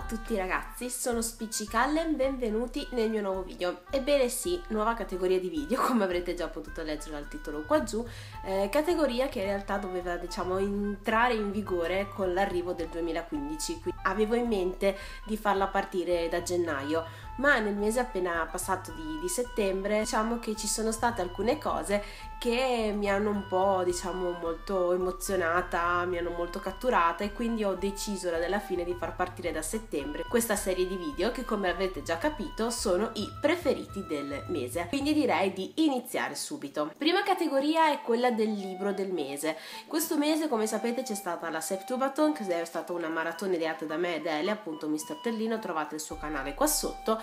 tutti ragazzi, sono Spiccicalle, benvenuti nel mio nuovo video. Ebbene sì, nuova categoria di video, come avrete già potuto leggere dal titolo qua giù, categoria che in realtà doveva entrare in vigore con l'arrivo del 2015, quindi avevo in mente di farla partire da gennaio, ma nel mese appena passato di settembre diciamo che ci sono state alcune cose che mi hanno un po' molto emozionata, mi hanno molto catturata e quindi ho deciso alla fine di far partire da settembre questa serie di video che, come avete già capito, sono i preferiti del mese, quindi direi di iniziare subito. Prima categoria è quella del libro del mese. Questo mese, come sapete, c'è stata la Septubathon, che è stata una maratona ideata da me ed Ele, appunto Mr. Tellino, trovate il suo canale qua sotto,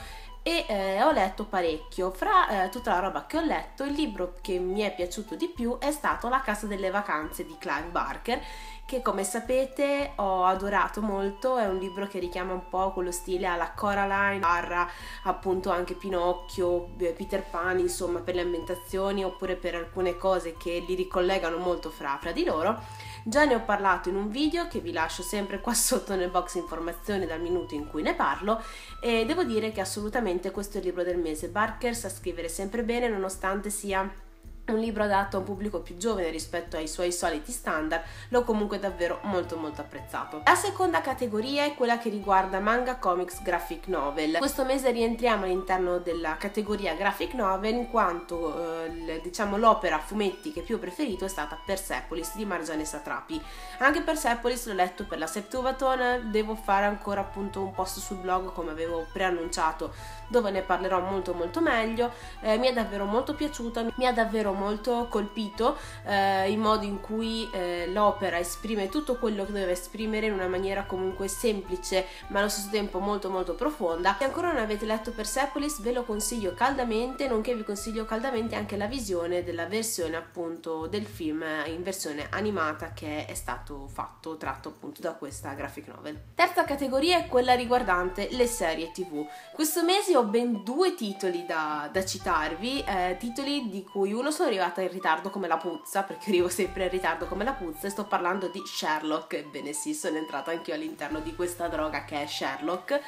e ho letto parecchio. Fra tutta la roba che ho letto, il libro che mi è piaciuto di più è stato La casa delle vacanze di Clive Barker, che come sapete ho adorato molto. È un libro che richiama un po' quello stile alla Coraline, barra appunto anche Pinocchio, Peter Pan, insomma, per le ambientazioni oppure per alcune cose che li ricollegano molto fra di loro. Già ne ho parlato in un video che vi lascio sempre qua sotto nel box informazioni dal minuto in cui ne parlo, e devo dire che assolutamente questo è il libro del mese. Barker sa scrivere sempre bene, nonostante sia un libro adatto a un pubblico più giovane rispetto ai suoi soliti standard, l'ho comunque davvero molto apprezzato. La seconda categoria è quella che riguarda manga, comics, graphic novel. Questo mese rientriamo all'interno della categoria graphic novel in quanto l'opera a fumetti che più ho preferito è stata Persepolis di Marjane Satrapi. Anche Persepolis l'ho letto per la Septubathon, devo fare ancora appunto un post sul blog, come avevo preannunciato, dove ne parlerò molto meglio. Mi è davvero molto piaciuta, mi ha davvero molto colpito il modo in cui l'opera esprime tutto quello che deve esprimere in una maniera comunque semplice ma allo stesso tempo molto profonda. Se ancora non avete letto Persepolis, ve lo consiglio caldamente, nonché vi consiglio caldamente anche la visione della versione appunto del film in versione animata che è stato tratto appunto da questa graphic novel. Terza categoria è quella riguardante le serie TV. Questo mese ho ben due titoli da citarvi, titoli di cui uno sono arrivata in ritardo come la puzza, perché arrivo sempre in ritardo come la puzza, e sto parlando di Sherlock. Ebbene sì, sono entrata anch'io all'interno di questa droga che è Sherlock.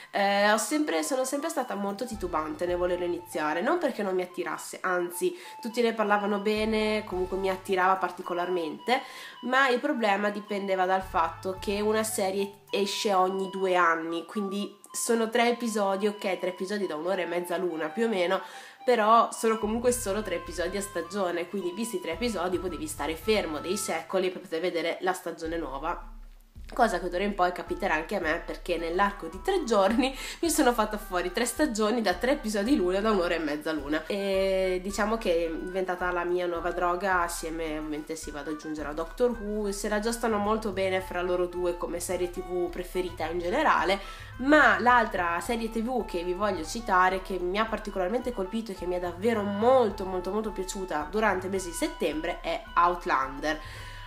Sono sempre stata molto titubante nel volerlo iniziare, non perché non mi attirasse, anzi tutti ne parlavano bene, comunque mi attirava particolarmente, ma il problema dipendeva dal fatto che una serie esce ogni 2 anni, quindi sono 3 episodi, ok, 3 episodi da 1 ora e mezza l'una più o meno, però sono comunque solo 3 episodi a stagione, quindi visti 3 episodi poi devi stare fermo dei secoli per poter vedere la stagione nuova. Cosa che d'ora in poi capiterà anche a me, perché nell'arco di 3 giorni mi sono fatta fuori 3 stagioni da 3 episodi l'una, da 1 ora e mezza l'una, e diciamo che è diventata la mia nuova droga. Assieme ovviamente si vado ad aggiungere a Doctor Who, se la giostano molto bene fra loro due come serie TV preferita in generale. Ma l'altra serie TV che vi voglio citare, che mi ha particolarmente colpito e che mi è davvero molto piaciuta durante il mese di settembre, è Outlander.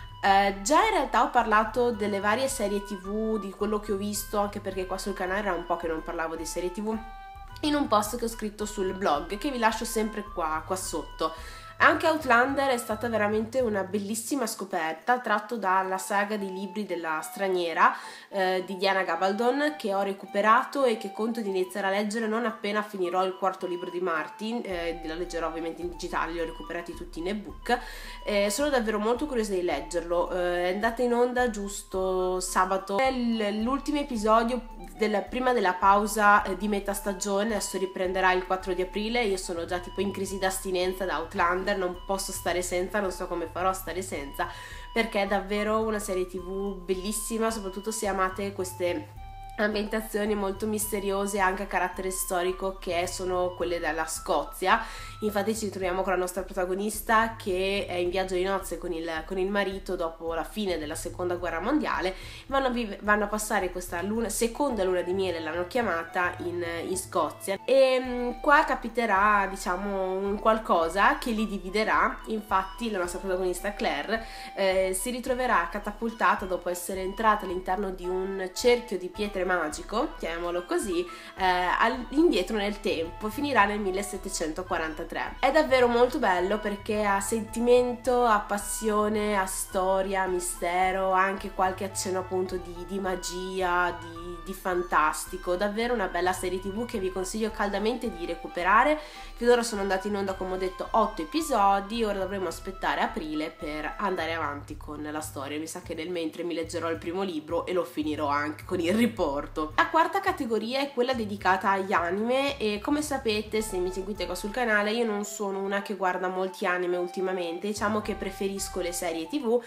Già in realtà ho parlato delle varie serie TV, di quello che ho visto, anche perché qua sul canale era un po' che non parlavo di serie TV, in un post che ho scritto sul blog, che vi lascio sempre qua sotto. Anche Outlander è stata veramente una bellissima scoperta, tratto dalla saga di libri della straniera di Diana Gabaldon, che ho recuperato e che conto di iniziare a leggere non appena finirò il 4º libro di Martin. La leggerò ovviamente in digitale, li ho recuperati tutti in ebook. Sono davvero molto curiosa di leggerlo. È andata in onda giusto sabato, l'ultimo episodio prima della pausa di metà stagione. Adesso riprenderà il 4 di aprile, io sono già tipo in crisi d'astinenza da Outlander, non posso stare senza, non so come farò a stare senza, perché è davvero una serie TV bellissima, soprattutto se amate queste ambientazioni molto misteriose anche a carattere storico, che sono quelle della Scozia. Infatti ci troviamo con la nostra protagonista che è in viaggio di nozze con il marito dopo la fine della seconda guerra mondiale. Vanno a passare questa seconda luna di miele, l'hanno chiamata, in Scozia, e qua capiterà un qualcosa che li dividerà. Infatti la nostra protagonista Claire si ritroverà catapultata, dopo essere entrata all'interno di un cerchio di pietre magico, chiamiamolo così, indietro nel tempo, finirà nel 1743. È davvero molto bello perché ha sentimento, ha passione, ha storia, mistero, anche qualche accenno appunto di magia, di fantastico, davvero una bella serie TV che vi consiglio caldamente di recuperare. Finora sono andati in onda, come ho detto, 8 episodi, ora dovremo aspettare aprile per andare avanti con la storia. Mi sa che nel mentre mi leggerò il primo libro e lo finirò anche con il riporto. La quarta categoria è quella dedicata agli anime e come sapete, se mi seguite qua sul canale, io non sono una che guarda molti anime ultimamente, diciamo che preferisco le serie TV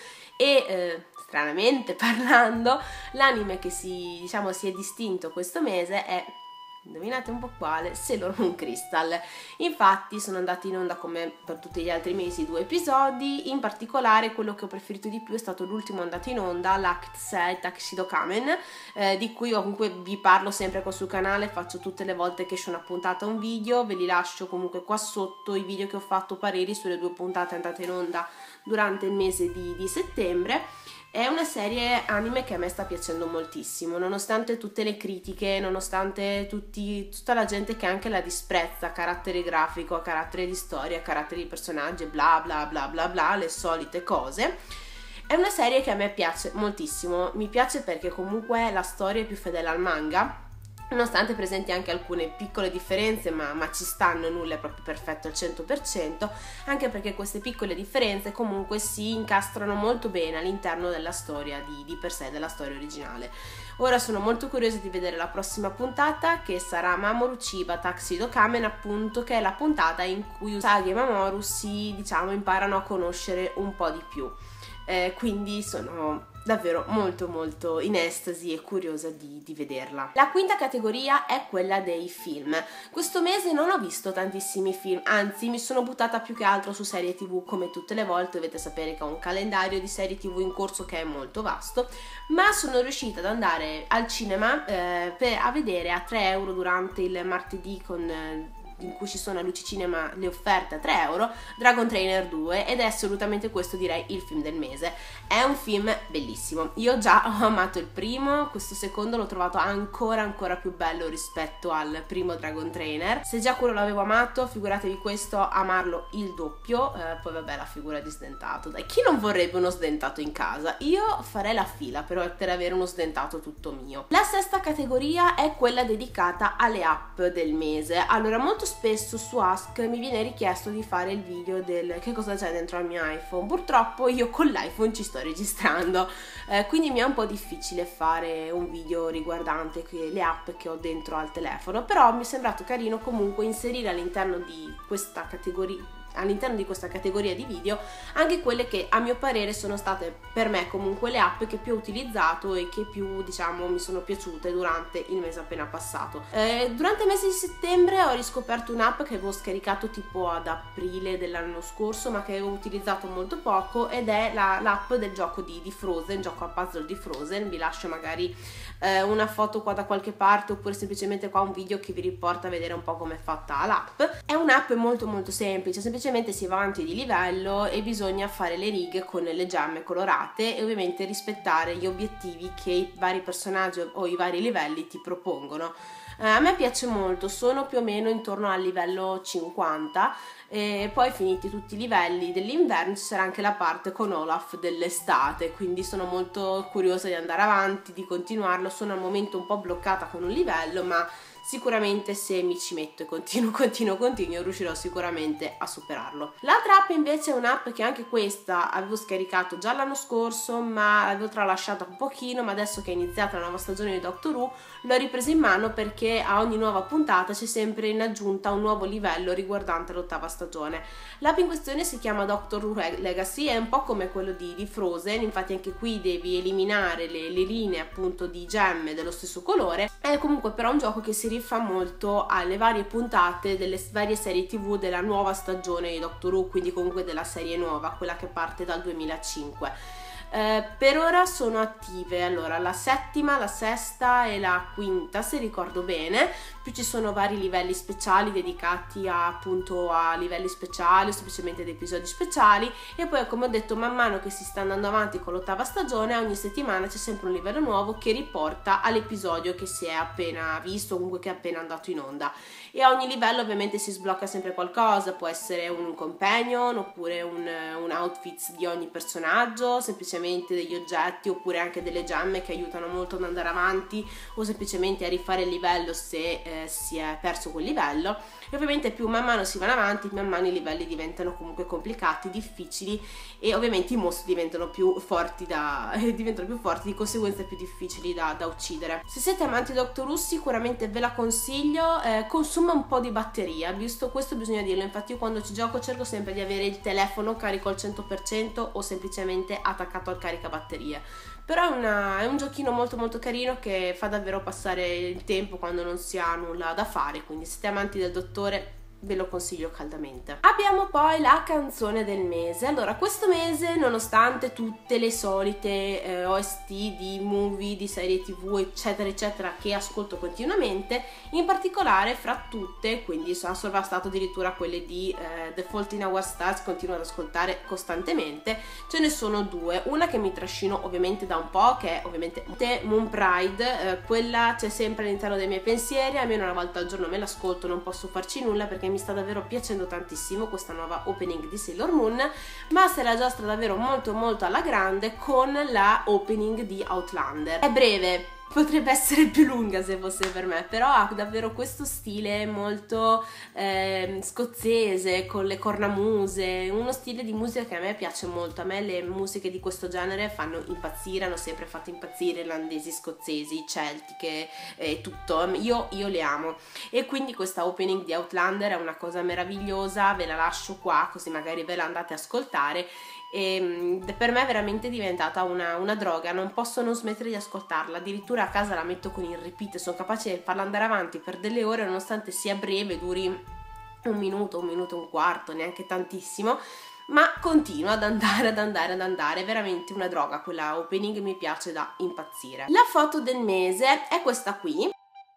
e stranamente parlando, l'anime che si è distinto questo mese è, indovinate un po' quale, Sailor Moon Crystal. Infatti sono andati in onda, come per tutti gli altri mesi, 2 episodi. In particolare quello che ho preferito di più è stato l'ultimo andato in onda, l'Act 6 Tuxedo Kamen, di cui comunque vi parlo sempre qua sul canale, faccio tutte le volte che esce una puntata un video, ve li lascio comunque qua sotto i video che ho fatto, pareri sulle 2 puntate andate in onda durante il mese di settembre. È una serie anime che a me sta piacendo moltissimo, nonostante tutte le critiche, nonostante tutta la gente che anche la disprezza a carattere grafico, a carattere di storia, a carattere di personaggi, bla bla bla bla bla, le solite cose. È una serie che a me piace moltissimo, mi piace perché comunque la storia è più fedele al manga, nonostante presenti anche alcune piccole differenze, ma ci stanno, nulla è proprio perfetto al 100%, anche perché queste piccole differenze comunque si incastrano molto bene all'interno della storia di per sé, della storia originale. Ora sono molto curiosa di vedere la prossima puntata, che sarà Mamoru Chiba Tuxedo Kamen, appunto, che è la puntata in cui Usagi e Mamoru imparano a conoscere un po' di più. Quindi sono davvero molto in estasi e curiosa di vederla. La quinta categoria è quella dei film. Questo mese non ho visto tantissimi film, anzi mi sono buttata più che altro su serie TV, come tutte le volte. Dovete sapere che ho un calendario di serie TV in corso che è molto vasto, ma sono riuscita ad andare al cinema a vedere a 3 euro durante il martedì in cui ci sono a Luci Cinema le offerte a 3 euro, Dragon Trainer 2, ed è assolutamente questo, direi, il film del mese. È un film bellissimo, io già ho amato il primo, questo secondo l'ho trovato ancora più bello rispetto al primo Dragon Trainer. Se già quello l'avevo amato, figuratevi questo, amarlo il doppio. Poi vabbè, la figura di sdentato, dai, chi non vorrebbe uno sdentato in casa? Io farei la fila per avere uno sdentato tutto mio. La sesta categoria è quella dedicata alle app del mese. Allora, molto spesso su Ask mi viene richiesto di fare il video del che cosa c'è dentro al mio iPhone. Purtroppo io con l'iPhone ci sto registrando, quindi mi è un po' difficile fare un video riguardante le app che ho dentro al telefono, però mi è sembrato carino comunque inserire all'interno di questa categoria di video anche quelle che a mio parere sono state per me comunque le app che più ho utilizzato e che più, diciamo, mi sono piaciute durante il mese appena passato. Durante il mese di settembre ho riscoperto un'app che avevo scaricato tipo ad aprile dell'anno scorso, ma che avevo utilizzato molto poco, ed è l'app del gioco di Frozen, gioco a puzzle di Frozen. Vi lascio magari una foto qua da qualche parte, oppure semplicemente qua un video che vi riporta a vedere un po' come è fatta l'app. È un'app molto semplice, semplicemente si va avanti di livello e bisogna fare le righe con le gemme colorate e ovviamente rispettare gli obiettivi che i vari personaggi o i vari livelli ti propongono. A me piace molto, sono più o meno intorno al livello 50 e poi finiti tutti i livelli dell'inverno ci sarà anche la parte con Olaf dell'estate, quindi sono molto curiosa di andare avanti, di continuarlo. Sono al momento un po' bloccata con un livello, ma sicuramente se mi ci metto e continuo riuscirò sicuramente a superarlo. L'altra app invece è un'app che anche questa avevo scaricato già l'anno scorso, ma l'avevo tralasciata un pochino, ma adesso che è iniziata la nuova stagione di Doctor Who l'ho ripresa in mano perché a ogni nuova puntata c'è sempre in aggiunta un nuovo livello riguardante l'8ª stagione. L'app in questione si chiama Doctor Who Legacy, è un po' come quello di Frozen, infatti anche qui devi eliminare le linee appunto di gemme dello stesso colore. È comunque però un gioco che si rifà molto alle varie puntate delle varie serie TV della nuova stagione di Doctor Who, quindi comunque della serie nuova, quella che parte dal 2005. Per ora sono attive, allora, la settima, la sesta e la quinta, se ricordo bene, più ci sono vari livelli speciali dedicati appunto a livelli speciali o semplicemente ad episodi speciali, e poi, come ho detto, man mano che si sta andando avanti con l'8ª stagione, ogni settimana c'è sempre un livello nuovo che riporta all'episodio che si è appena visto, comunque che è appena andato in onda. e a ogni livello ovviamente si sblocca sempre qualcosa, può essere un companion oppure un outfit di ogni personaggio, semplicemente degli oggetti oppure anche delle gemme che aiutano molto ad andare avanti o semplicemente a rifare il livello se si è perso quel livello. E ovviamente più man mano si vanno avanti, man mano i livelli diventano comunque complicati, difficili e ovviamente i mostri diventano più forti, di conseguenza più difficili da uccidere. Se siete amanti di Doctor Who sicuramente ve la consiglio, consuma un po' di batteria, visto questo bisogna dirlo, infatti io quando ci gioco cerco sempre di avere il telefono carico al 100% o semplicemente attaccato al caricabatterie. Però è un giochino molto molto carino che fa davvero passare il tempo quando non si ha nulla da fare, quindi se siete amanti del dottore ve lo consiglio caldamente. Abbiamo poi la canzone del mese. Allora, questo mese, nonostante tutte le solite OST di movie, di serie tv eccetera eccetera che ascolto continuamente, in particolare fra tutte, quindi ha sovrastato addirittura quelle di The Fault in Our Stars, continuo ad ascoltare costantemente, ce ne sono due, una che mi trascino ovviamente da un po', che è ovviamente Moon Pride, quella c'è sempre all'interno dei miei pensieri, almeno una volta al giorno me l'ascolto, non posso farci nulla perché mi sta davvero piacendo tantissimo questa nuova opening di Sailor Moon, ma se la giostra davvero molto molto alla grande con la opening di Outlander. È breve, potrebbe essere più lunga se fosse per me, però ha davvero questo stile molto scozzese, con le cornamuse, uno stile di musica che a me piace molto. A me le musiche di questo genere fanno impazzire, hanno sempre fatto impazzire, irlandesi, scozzesi, celtiche e tutto, io le amo, e quindi questa opening di Outlander è una cosa meravigliosa, ve la lascio qua così magari ve la andate a ascoltare. E per me è veramente diventata una droga, non posso non smettere di ascoltarla, addirittura a casa la metto con il repeat, sono capace di farla andare avanti per delle ore nonostante sia breve, duri un minuto e un quarto, neanche tantissimo, ma continua ad andare, è veramente una droga, quella opening mi piace da impazzire. La foto del mese è questa qui,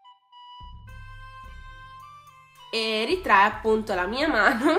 e ritrae appunto la mia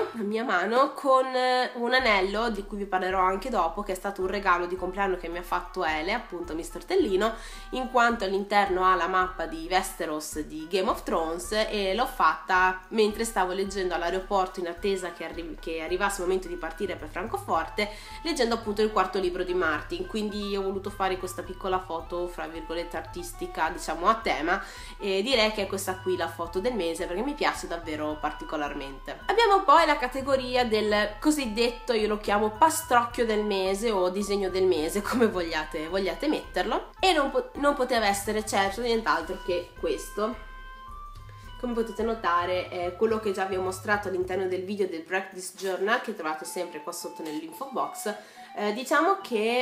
mano con un anello di cui vi parlerò anche dopo, che è stato un regalo di compleanno che mi ha fatto Ele, appunto Mr. Tellino, in quanto all'interno ha la mappa di Westeros di Game of Thrones, e l'ho fatta mentre stavo leggendo all'aeroporto in attesa che arrivasse il momento di partire per Francoforte, leggendo appunto il quarto libro di Martin, quindi ho voluto fare questa piccola foto fra virgolette artistica, diciamo a tema, e direi che è questa qui la foto del mese perché mi piace davvero particolarmente. Abbiamo poi la categoria del cosiddetto, io lo chiamo pastrocchio del mese o disegno del mese, come vogliate metterlo, e non poteva essere certo nient'altro che questo. Come potete notare è quello che già vi ho mostrato all'interno del video del Practice Journal, che trovate sempre qua sotto nell'info box. Diciamo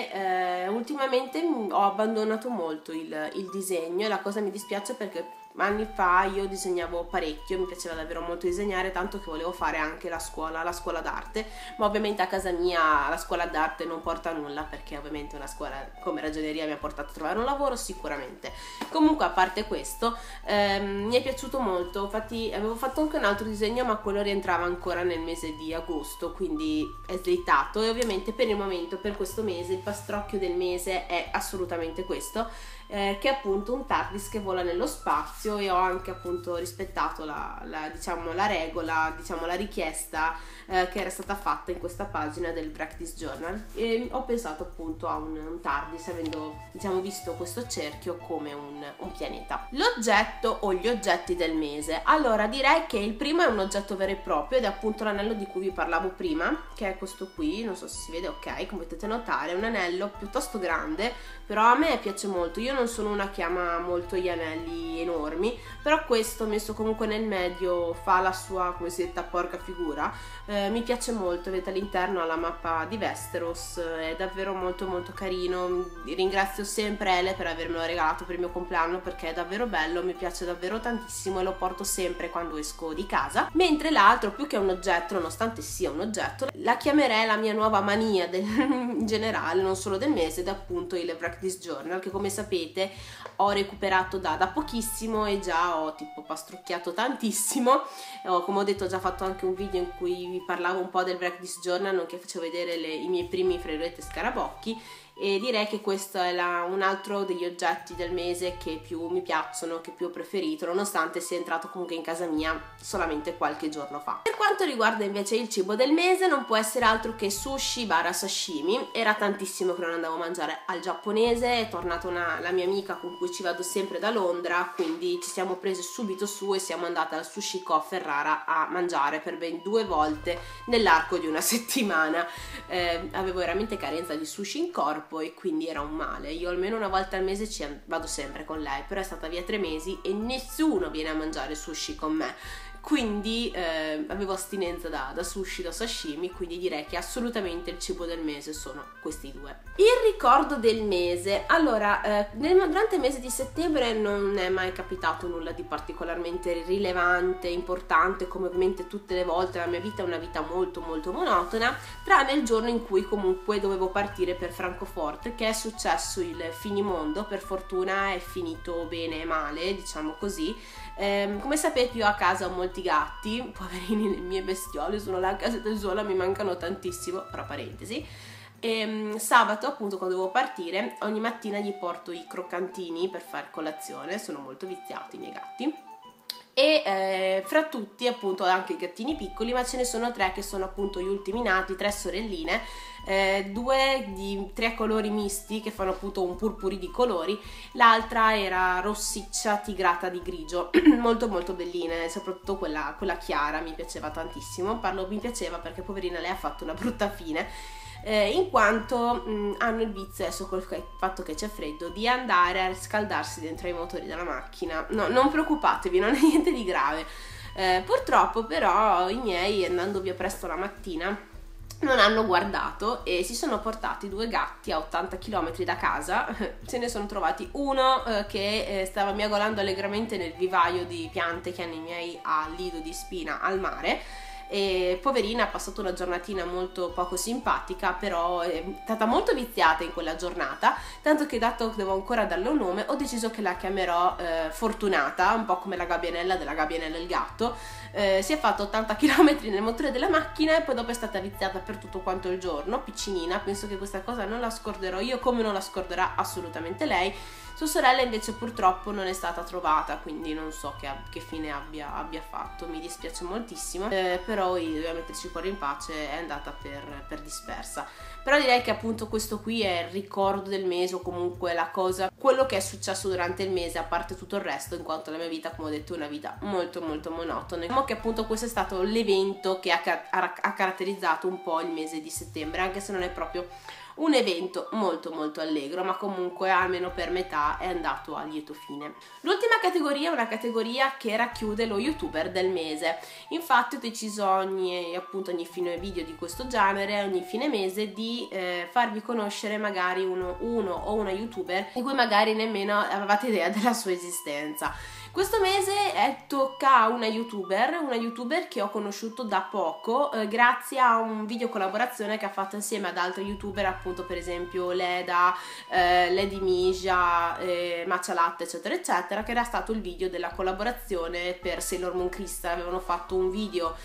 che ultimamente ho abbandonato molto il disegno, e la cosa mi dispiace perché anni fa io disegnavo parecchio, mi piaceva davvero molto disegnare, tanto che volevo fare anche la scuola d'arte, ma ovviamente a casa mia la scuola d'arte non porta a nulla, perché ovviamente una scuola come ragioneria mi ha portato a trovare un lavoro sicuramente. Comunque, a parte questo, mi è piaciuto molto, infatti avevo fatto anche un altro disegno, ma quello rientrava ancora nel mese di agosto, quindi è slittato, e ovviamente per il momento, per questo mese, il pastrocchio del mese è assolutamente questo, che è appunto un TARDIS che vola nello spazio, e ho anche appunto rispettato diciamo, la regola, diciamo la richiesta che era stata fatta in questa pagina del Practice Journal, e ho pensato appunto a un TARDIS, avendo diciamo visto questo cerchio come un pianeta. L'oggetto o gli oggetti del mese, allora direi che il primo è un oggetto vero e proprio, ed è appunto l'anello di cui vi parlavo prima, che è questo qui, non so se si vede, ok, come potete notare è un anello piuttosto grande, però a me piace molto. Io non sono una che ama molto gli anelli enormi, però questo messo comunque nel medio fa la sua cosiddetta porca figura, mi piace molto. Vedete all'interno ha la mappa di Westeros, è davvero molto molto carino. Ringrazio sempre Ele per avermelo regalato per il mio compleanno, perché è davvero bello, mi piace davvero tantissimo e lo porto sempre quando esco di casa. Mentre l'altro, più che un oggetto, nonostante sia un oggetto, la chiamerei la mia nuova mania in generale, non solo del mese, ed è appunto il Practice Journal, che come sapete vedete ho recuperato da pochissimo e già ho tipo pastrocchiato tantissimo. Come ho detto, ho già fatto anche un video in cui vi parlavo un po' del Break This Journal, nonché facevo vedere i miei primi scarabocchi, e direi che questo è un altro degli oggetti del mese che più mi piacciono, che più ho preferito, nonostante sia entrato comunque in casa mia solamente qualche giorno fa. Per quanto riguarda invece il cibo del mese, non può essere altro che sushi / sashimi. Era tantissimo che non andavo a mangiare al giapponese, è tornata la mia amica con cui ci vado sempre da Londra, quindi ci siamo prese subito su e siamo andate al Sushi Co a Ferrara a mangiare per ben 2 volte nell'arco di una settimana. Avevo veramente carenza di sushi in corpo e quindi era un male. Io almeno una volta al mese vado sempre con lei, però è stata via 3 mesi e nessuno viene a mangiare sushi con me, quindi avevo astinenza da sushi, da sashimi, quindi direi che assolutamente il cibo del mese sono questi 2. Il ricordo del mese, allora durante il mese di settembre non è mai capitato nulla di particolarmente rilevante, importante, come ovviamente tutte le volte. La mia vita è una vita molto molto monotona, tranne il giorno in cui comunque dovevo partire per Francoforte, che è successo il finimondo. Per fortuna è finito bene e male, diciamo così. Come sapete, io a casa ho molti gatti, poverini, le mie bestiole sono là a casa da sola, mi mancano tantissimo, però parentesi. Sabato, appunto, quando devo partire, ogni mattina gli porto i croccantini per fare colazione, sono molto viziati i miei gatti, e fra tutti appunto anche i gattini piccoli, ma ce ne sono 3 che sono appunto gli ultimi nati, 3 sorelline, 2 di 3 colori misti che fanno appunto un purpurì di colori, l'altra era rossiccia tigrata di grigio, molto molto belline, soprattutto quella chiara mi piaceva tantissimo. Mi piaceva perché poverina lei ha fatto una brutta fine, in quanto hanno il vizio, adesso col fatto che c'è freddo, di andare a scaldarsi dentro ai motori della macchina. No, non preoccupatevi, non è niente di grave. Purtroppo però i miei, andando via presto la mattina, non hanno guardato e si sono portati 2 gatti a 80 km da casa. Se ne sono trovati uno che stava miagolando allegramente nel vivaio di piante che hanno i miei al lido di Spina al mare, e poverina ha passato una giornatina molto poco simpatica, però è stata molto viziata in quella giornata, tanto che, dato che devo ancora darle un nome, ho deciso che la chiamerò Fortunata, un po' come la gabbianella della Gabbianella il gatto. Si è fatta 80 km nel motore della macchina e poi dopo è stata viziata per tutto quanto il giorno, piccinina. Penso che questa cosa non la scorderò io, come non la scorderà assolutamente lei. Sua sorella invece purtroppo non è stata trovata, quindi non so che fine abbia fatto, mi dispiace moltissimo, però doveva metterci il cuore in pace, è andata per dispersa. Però direi che appunto questo qui è il ricordo del mese, o comunque quello che è successo durante il mese, a parte tutto il resto, in quanto la mia vita, come ho detto, è una vita molto molto monotona. Diciamo che appunto questo è stato l'evento che ha caratterizzato un po' il mese di settembre, anche se non è proprio un evento molto molto allegro, ma comunque almeno per metà è andato a lieto fine. L'ultima categoria è una categoria che racchiude lo youtuber del mese. Infatti ho deciso ogni fine video di questo genere, ogni fine mese, di farvi conoscere magari uno o una youtuber di cui magari nemmeno avevate idea della sua esistenza. Questo mese tocca a una youtuber che ho conosciuto da poco, grazie a un video collaborazione che ha fatto insieme ad altri youtuber, appunto per esempio Leda, Lady Misia, Matcha Latte eccetera eccetera, che era stato il video della collaborazione per Sailor Moon Crystal. Avevano fatto un video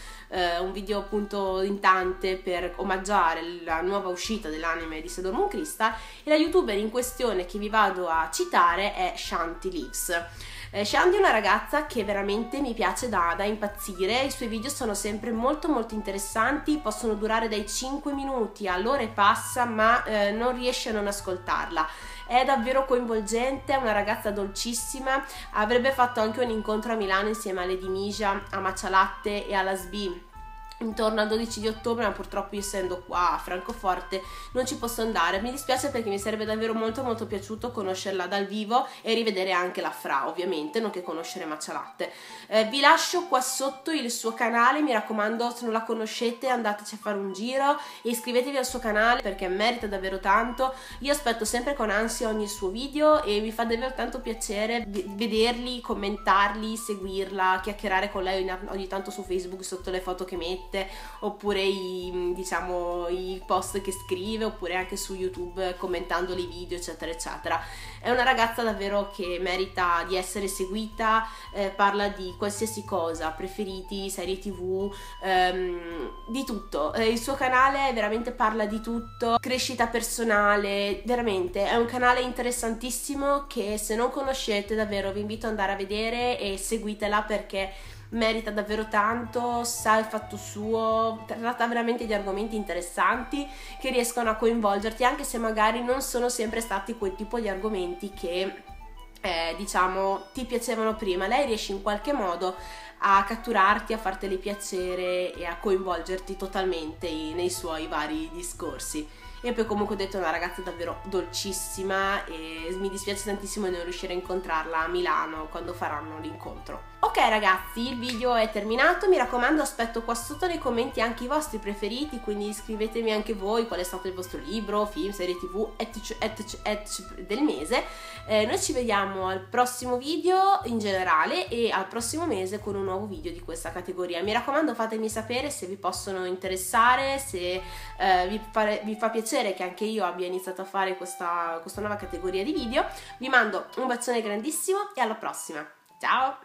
appunto in tante per omaggiare la nuova uscita dell'anime di Sailor Moon Crystal, e la youtuber in questione che vi vado a citare è Shanty Lives. Shandy è una ragazza che veramente mi piace da impazzire. I suoi video sono sempre molto molto interessanti, possono durare dai 5 minuti all'ora e passa, ma non riesce a non ascoltarla. È davvero coinvolgente, è una ragazza dolcissima. Avrebbe fatto anche un incontro a Milano insieme a Lady Misia, a Matcha Latte e alla SB intorno al 12 di ottobre, ma purtroppo io, essendo qua a Francoforte, non ci posso andare. Mi dispiace perché mi sarebbe davvero molto molto piaciuto conoscerla dal vivo e rivedere anche la Fra, ovviamente, nonché conoscere Matcha Latte. Vi lascio qua sotto il suo canale, mi raccomando, se non la conoscete andateci a fare un giro e iscrivetevi al suo canale perché merita davvero tanto. Io aspetto sempre con ansia ogni suo video e mi fa davvero tanto piacere vederli, commentarli, seguirla, chiacchierare con lei ogni tanto su Facebook sotto le foto che mette, mette, oppure diciamo, i post che scrive, oppure anche su YouTube commentando i video, eccetera eccetera. È una ragazza davvero che merita di essere seguita, parla di qualsiasi cosa, preferiti, serie TV, di tutto. Il suo canale veramente parla di tutto, crescita personale, veramente è un canale interessantissimo che se non conoscete davvero vi invito ad andare a vedere e seguitela, perché merita davvero tanto, sa il fatto suo, tratta veramente di argomenti interessanti che riescono a coinvolgerti, anche se magari non sono sempre stati quel tipo di argomenti che diciamo ti piacevano prima. Lei riesce in qualche modo a catturarti, a farteli piacere e a coinvolgerti totalmente nei suoi vari discorsi. E poi comunque ho detto è una ragazza davvero dolcissima e mi dispiace tantissimo di non riuscire a incontrarla a Milano quando faranno l'incontro. Ok ragazzi, il video è terminato, mi raccomando aspetto qua sotto nei commenti anche i vostri preferiti, quindi scrivetemi anche voi qual è stato il vostro libro, film, serie tv, del mese. Noi ci vediamo al prossimo video in generale e al prossimo mese con un nuovo video di questa categoria. Mi raccomando fatemi sapere se vi possono interessare, se vi fa piacere che anche io abbia iniziato a fare questa nuova categoria di video. Vi mando un bacione grandissimo e alla prossima, ciao!